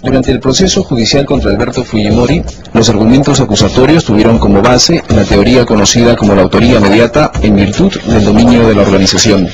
Durante el proceso judicial contra Alberto Fujimori, los argumentos acusatorios tuvieron como base la teoría conocida como la autoría mediata en virtud del dominio de la organización.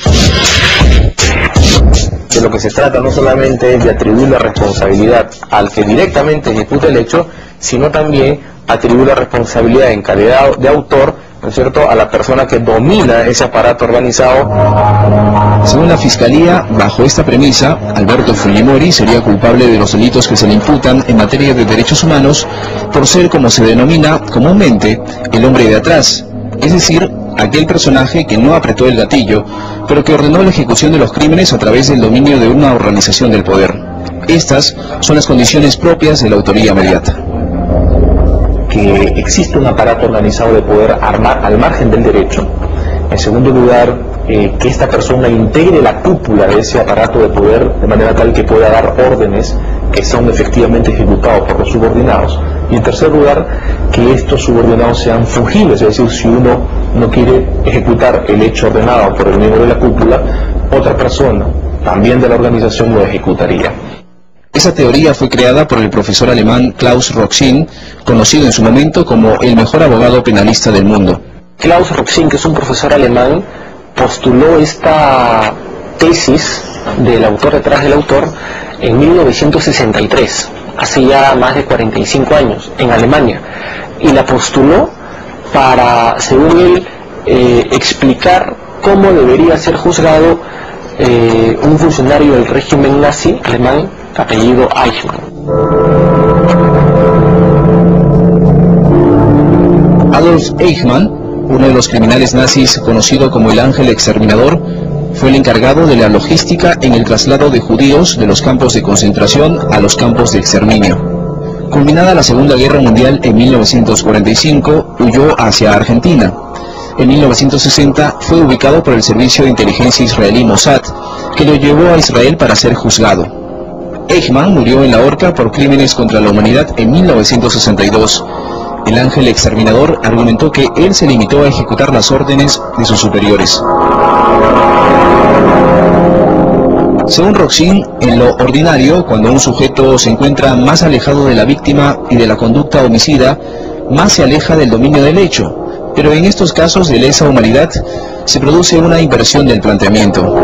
De lo que se trata no solamente es de atribuir la responsabilidad al que directamente ejecuta el hecho, sino también atribuir la responsabilidad en calidad de autor, ¿no es cierto?, a la persona que domina ese aparato organizado. Según la Fiscalía, bajo esta premisa, Alberto Fujimori sería culpable de los delitos que se le imputan en materia de derechos humanos por ser, como se denomina comúnmente, el hombre de atrás, es decir, aquel personaje que no apretó el gatillo, pero que ordenó la ejecución de los crímenes a través del dominio de una organización del poder. Estas son las condiciones propias de la autoría mediata. Que existe un aparato organizado de poder al margen del derecho. En segundo lugar, que esta persona integre la cúpula de ese aparato de poder de manera tal que pueda dar órdenes que son efectivamente ejecutados por los subordinados. Y en tercer lugar, que estos subordinados sean fungibles, es decir, si uno no quiere ejecutar el hecho ordenado por el miembro de la cúpula, otra persona, también de la organización, lo ejecutaría. Esa teoría fue creada por el profesor alemán Klaus Roxin, conocido en su momento como el mejor abogado penalista del mundo. Klaus Roxin, que es un profesor alemán, postuló esta tesis del autor detrás del autor en 1963, hace ya más de 45 años, en Alemania, y la postuló para, según él, explicar cómo debería ser juzgado un funcionario del régimen nazi alemán, apellido Eichmann. Adolf Eichmann, uno de los criminales nazis conocido como el Ángel Exterminador, fue el encargado de la logística en el traslado de judíos de los campos de concentración a los campos de exterminio. Culminada la Segunda Guerra Mundial en 1945, huyó hacia Argentina. En 1960 fue ubicado por el servicio de inteligencia israelí Mossad, que lo llevó a Israel para ser juzgado. Eichmann murió en la horca por crímenes contra la humanidad en 1962. El Ángel Exterminador argumentó que él se limitó a ejecutar las órdenes de sus superiores. Según Roxin, en lo ordinario, cuando un sujeto se encuentra más alejado de la víctima y de la conducta homicida, más se aleja del dominio del hecho. Pero en estos casos de lesa humanidad se produce una inversión del planteamiento.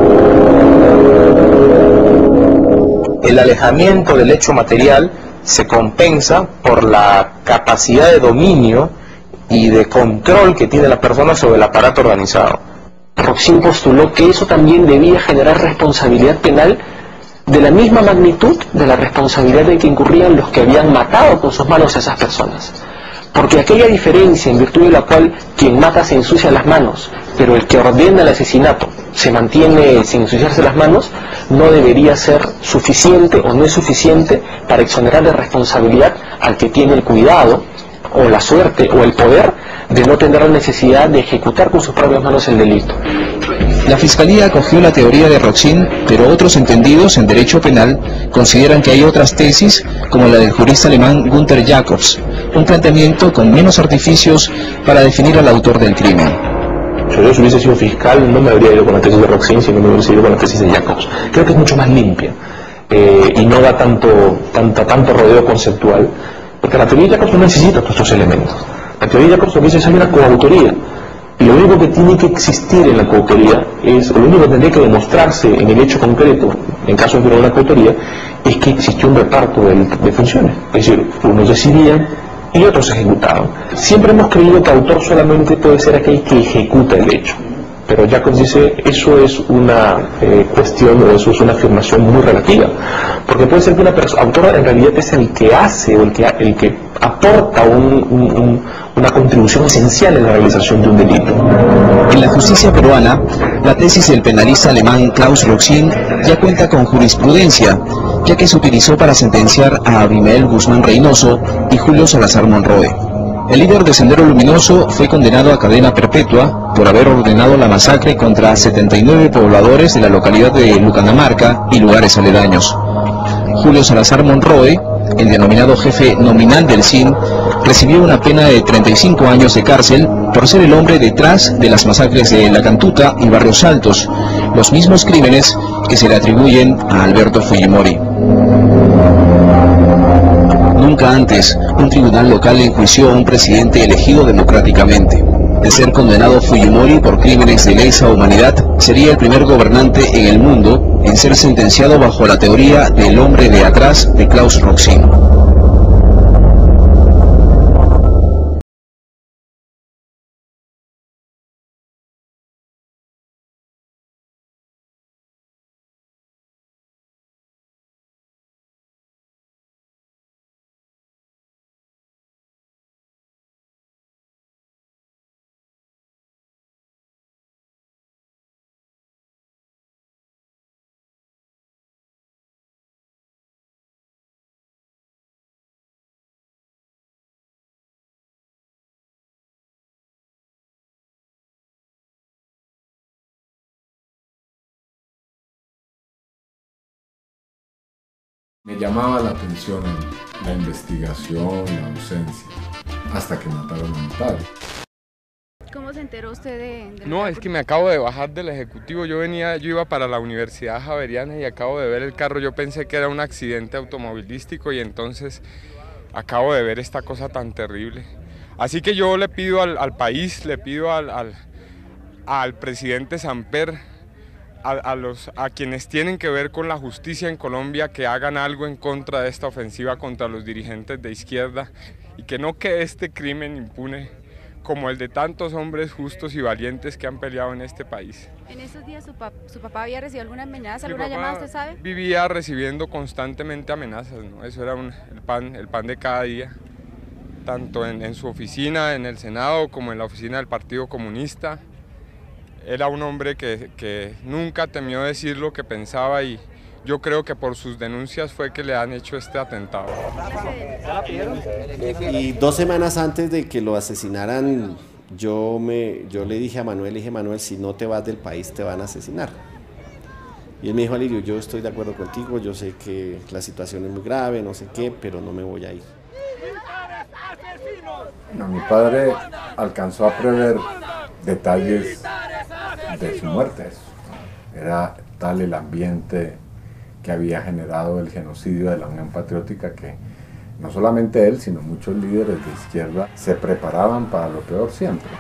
El alejamiento del hecho material se compensa por la capacidad de dominio y de control que tiene la persona sobre el aparato organizado. Roxin postuló que eso también debía generar responsabilidad penal de la misma magnitud de la responsabilidad de que incurrían los que habían matado con sus manos a esas personas. Porque aquella diferencia en virtud de la cual quien mata se ensucia las manos, pero el que ordena el asesinato se mantiene sin ensuciarse las manos, no debería ser suficiente o no es suficiente para exonerar de responsabilidad al que tiene el cuidado o la suerte o el poder de no tener la necesidad de ejecutar con sus propias manos el delito. La Fiscalía acogió la teoría de Roxin, pero otros entendidos en derecho penal consideran que hay otras tesis, como la del jurista alemán Günther Jacobs, un planteamiento con menos artificios para definir al autor del crimen. Si hubiese sido fiscal, no me habría ido con la tesis de Roxin, sino me hubiese ido con la tesis de Jacobs. Creo que es mucho más limpia y no da tanto rodeo conceptual, porque la teoría de Jacobs no necesita todos estos elementos. La teoría de Jacobs lo que dice es una coautoría. Y lo único que tiene que existir en la coautoría es, o lo único que tendría que demostrarse en el hecho concreto, en caso de una coautoría, es que existió un reparto de funciones. Es decir, unos decidían y otros ejecutaban. Siempre hemos creído que autor solamente puede ser aquel que ejecuta el hecho. Pero Jacobs dice, eso es una cuestión, o eso es una afirmación muy relativa. Porque puede ser que una persona, autor en realidad es el que hace, o el que aporta una contribución esencial en la realización de un delito. En la justicia peruana, la tesis del penalista alemán Klaus Roxin ya cuenta con jurisprudencia, ya que se utilizó para sentenciar a Abimael Guzmán Reynoso y Julio Salazar Monroe. El líder de Sendero Luminoso fue condenado a cadena perpetua por haber ordenado la masacre contra 79 pobladores de la localidad de Lucanamarca y lugares aledaños. Julio Salazar Monroe, el denominado jefe nominal del CIN, recibió una pena de 35 años de cárcel por ser el hombre detrás de las masacres de La Cantuta y Barrios Altos, los mismos crímenes que se le atribuyen a Alberto Fujimori. Nunca antes, un tribunal local enjuició a un presidente elegido democráticamente. De ser condenado Fujimori por crímenes de lesa humanidad, sería el primer gobernante en el mundo en ser sentenciado bajo la teoría del hombre de atrás de Klaus Roxin. Me llamaba la atención la investigación, la ausencia, hasta que mataron a mi padre. ¿Cómo se enteró usted de No, es que me acabo de bajar del ejecutivo, yo iba para la Universidad Javeriana y acabo de ver el carro, yo pensé que era un accidente automovilístico y entonces acabo de ver esta cosa tan terrible. Así que yo le pido al país, le pido al presidente Samper, a quienes tienen que ver con la justicia en Colombia, que hagan algo en contra de esta ofensiva contra los dirigentes de izquierda y que no quede este crimen impune como el de tantos hombres justos y valientes que han peleado en este país. En esos días su papá había recibido alguna amenaza, alguna llamada, ¿usted sabe? Vivía recibiendo constantemente amenazas, ¿no? Eso era el pan de cada día, tanto en su oficina, en el Senado, como en la oficina del Partido Comunista. Era un hombre que nunca temió decir lo que pensaba y yo creo que por sus denuncias fue que le han hecho este atentado. Y 2 semanas antes de que lo asesinaran, yo le dije a Manuel, si no te vas del país te van a asesinar. Y él me dijo, Alirio, yo estoy de acuerdo contigo, yo sé que la situación es muy grave, no sé qué, pero no me voy a ir. No, mi padre alcanzó a prever detalles de su muerte. Era tal el ambiente que había generado el genocidio de la Unión Patriótica que no solamente él, sino muchos líderes de izquierda se preparaban para lo peor siempre.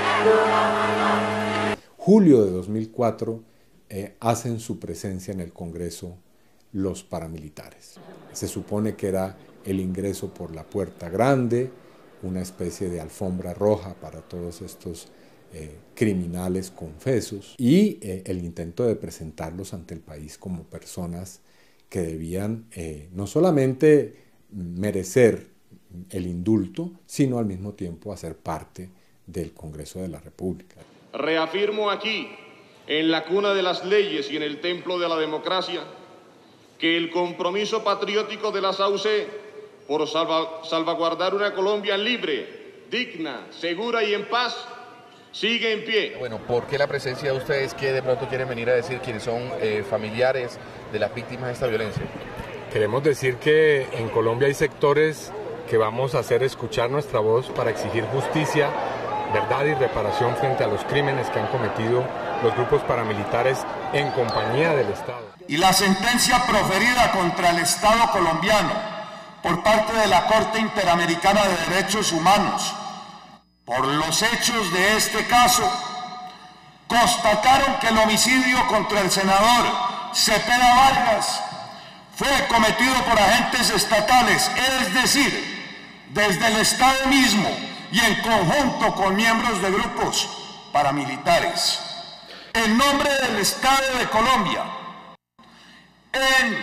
Julio de 2004 hacen su presencia en el Congreso los paramilitares. Se supone que era el ingreso por la puerta grande, una especie de alfombra roja para todos estos criminales confesos y el intento de presentarlos ante el país como personas que debían no solamente merecer el indulto, sino al mismo tiempo hacer parte del Congreso de la República. Reafirmo aquí, en la cuna de las leyes y en el templo de la democracia, que el compromiso patriótico de la SAUC por salvaguardar una Colombia libre, digna, segura y en paz, sigue en pie. Bueno, ¿por qué la presencia de ustedes que de pronto quieren venir a decir quiénes son familiares de las víctimas de esta violencia? Queremos decir que en Colombia hay sectores que vamos a hacer escuchar nuestra voz para exigir justicia, verdad y reparación frente a los crímenes que han cometido los grupos paramilitares en compañía del Estado. Y la sentencia proferida contra el Estado colombiano por parte de la Corte Interamericana de Derechos Humanos por los hechos de este caso, constataron que el homicidio contra el senador Cepeda Vargas fue cometido por agentes estatales, es decir, desde el Estado mismo y en conjunto con miembros de grupos paramilitares. En nombre del Estado de Colombia, en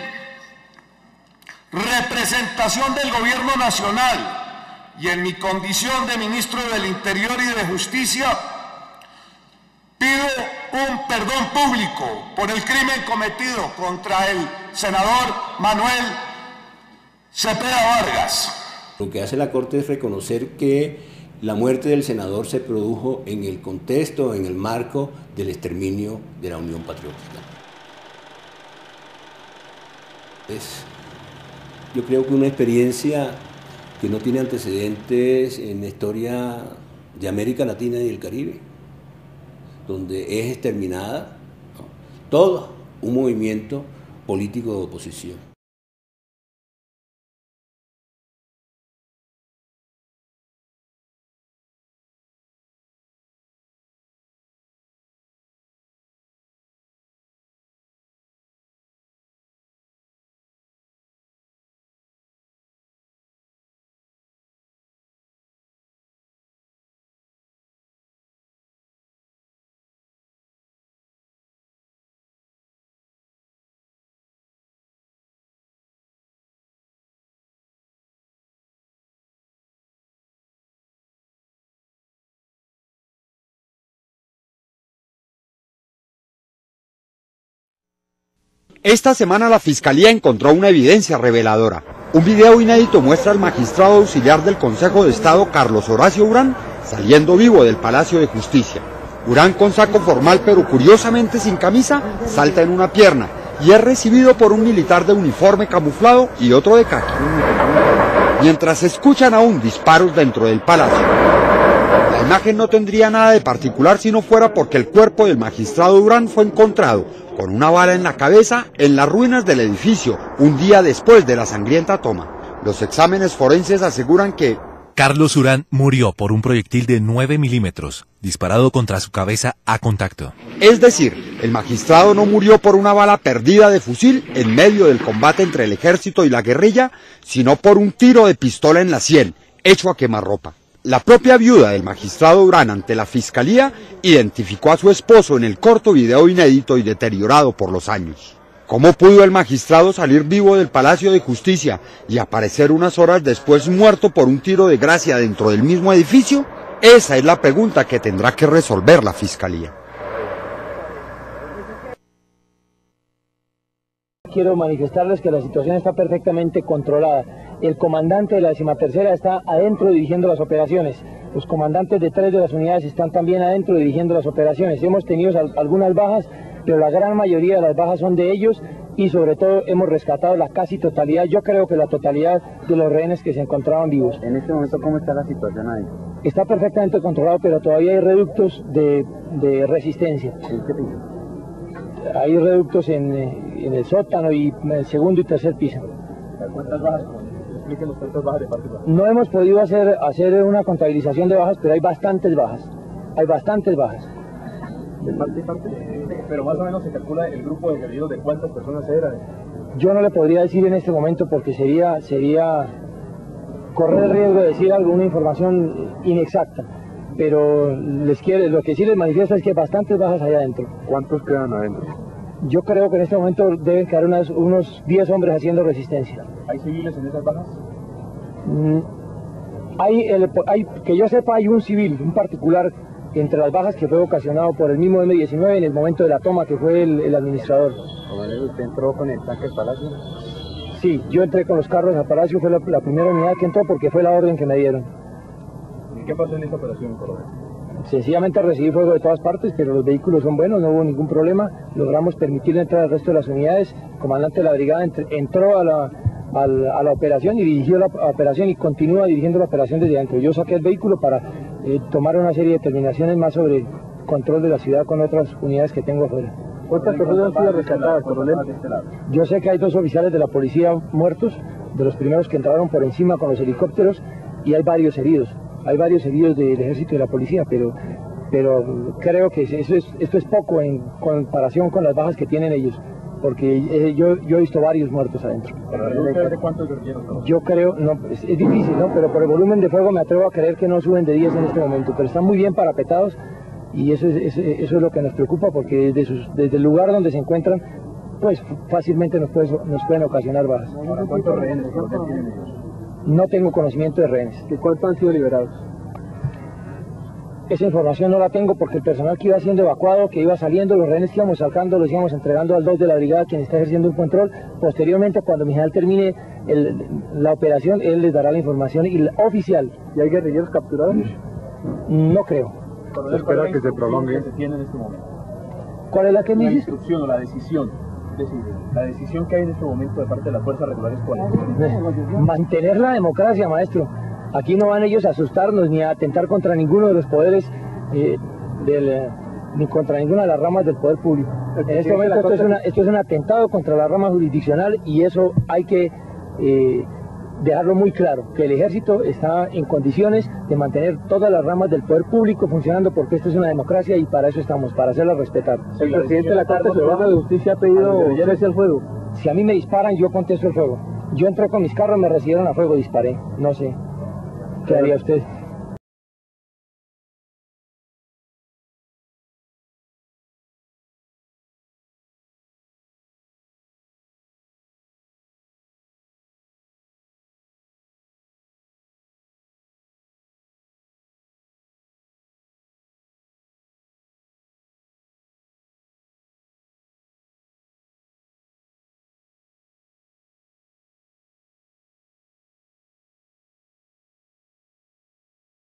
representación del Gobierno Nacional, y en mi condición de ministro del Interior y de Justicia, pido un perdón público por el crimen cometido contra el senador Manuel Cepeda Vargas. Lo que hace la Corte es reconocer que la muerte del senador se produjo en el contexto, en el marco del exterminio de la Unión Patriótica. Yo creo que una experiencia que no tiene antecedentes en la historia de América Latina y el Caribe, donde es exterminada, ¿no?, todo un movimiento político de oposición. Esta semana la Fiscalía encontró una evidencia reveladora. Un video inédito muestra al magistrado auxiliar del Consejo de Estado, Carlos Horacio Urán, saliendo vivo del Palacio de Justicia. Urán, con saco formal pero curiosamente sin camisa, salta en una pierna y es recibido por un militar de uniforme camuflado y otro de caqui. Mientras se escuchan aún disparos dentro del palacio. La imagen no tendría nada de particular si no fuera porque el cuerpo del magistrado Urán fue encontrado con una bala en la cabeza en las ruinas del edificio, un día después de la sangrienta toma. Los exámenes forenses aseguran que Carlos Urán murió por un proyectil de 9 milímetros, disparado contra su cabeza a contacto. Es decir, el magistrado no murió por una bala perdida de fusil en medio del combate entre el ejército y la guerrilla, sino por un tiro de pistola en la sien, hecho a quemarropa. La propia viuda del magistrado Urán ante la Fiscalía identificó a su esposo en el corto video inédito y deteriorado por los años. ¿Cómo pudo el magistrado salir vivo del Palacio de Justicia y aparecer unas horas después muerto por un tiro de gracia dentro del mismo edificio? Esa es la pregunta que tendrá que resolver la Fiscalía. Quiero manifestarles que la situación está perfectamente controlada. El comandante de la 13ª está adentro dirigiendo las operaciones. Los comandantes de 3 de las unidades están también adentro dirigiendo las operaciones. Hemos tenido algunas bajas, pero la gran mayoría de las bajas son de ellos y sobre todo hemos rescatado la casi totalidad, yo creo que la totalidad de los rehenes que se encontraban vivos. En este momento, ¿cómo está la situación ahí? Está perfectamente controlado, pero todavía hay reductos de resistencia. ¿En qué piso? Hay reductos en el sótano y en el segundo y tercer piso. ¿Cuántas bajas? Explíquenos cuántas bajas de parte y parte. No hemos podido hacer una contabilización de bajas, pero hay bastantes bajas. Hay bastantes bajas. ¿De parte y parte? Pero más o menos se calcula el grupo de guerrilleros de cuántas personas eran. Yo no le podría decir en este momento porque sería correr el riesgo de decir alguna información inexacta. Pero lo que sí les manifiesto es que hay bastantes bajas allá adentro. ¿Cuántos quedan adentro? Yo creo que en este momento deben quedar unos 10 hombres haciendo resistencia. ¿Hay civiles en esas bajas? Que yo sepa, hay un civil, un particular, entre las bajas que fue ocasionado por el mismo M-19 en el momento de la toma, que fue el administrador. ¿Usted entró con el tanque al Palacio? Sí, yo entré con los carros al Palacio, fue la primera unidad que entró porque fue la orden que me dieron. ¿Y qué pasó en esta operación, coronel? Sencillamente recibí fuego de todas partes, pero los vehículos son buenos, no hubo ningún problema. Logramos permitir entrar al resto de las unidades. El comandante de la brigada entró a la operación y dirigió la operación y continúa dirigiendo la operación desde adentro. Yo saqué el vehículo para tomar una serie de determinaciones más sobre control de la ciudad con otras unidades que tengo afuera. ¿Cuántas personas han sido rescatadas, coronel? Yo sé que hay 2 oficiales de la policía muertos, de los primeros que entraron por encima con los helicópteros, y hay varios heridos. Hay varios heridos del ejército y de la policía, pero creo que esto es poco en comparación con las bajas que tienen ellos, porque yo he visto varios muertos adentro. ¿De cuántos guerrilleros? Yo creo, no, es difícil, ¿no? Pero por el volumen de fuego me atrevo a creer que no suben de 10 en este momento, pero están muy bien parapetados y eso es lo que nos preocupa, porque desde el lugar donde se encuentran, pues fácilmente nos pueden ocasionar bajas. Ahora, ¿cuántos rehenes tienen ellos? No tengo conocimiento de rehenes. ¿Y cuántos han sido liberados? Esa información no la tengo porque el personal que iba siendo evacuado, que iba saliendo, los rehenes que íbamos sacando, los íbamos entregando al 2 de la brigada, quien está ejerciendo un control. Posteriormente, cuando mi general termine la operación, él les dará la información oficial. ¿Y hay guerrilleros capturados? No creo. ¿Se espera que se prolongue? ¿Qué se tiene en este momento? ¿Cuál es la que me dices? La instrucción o la decisión. Es decir, la decisión que hay en este momento de parte de las fuerzas regulares, ¿cuál es? Mantener la democracia, maestro. Aquí no van ellos a asustarnos ni a atentar contra ninguno de los poderes, ni contra ninguna de las ramas del poder público. En este momento esto es un atentado contra la rama jurisdiccional y eso hay que dejarlo muy claro, que el ejército está en condiciones de mantener todas las ramas del poder público funcionando porque esto es una democracia y para eso estamos, para hacerla respetar. El presidente de la Corte Suprema de Justicia ha pedido cese al fuego. Si a mí me disparan, yo contesto el fuego. Yo entré con mis carros, me recibieron a fuego, disparé. No sé. ¿Qué haría usted?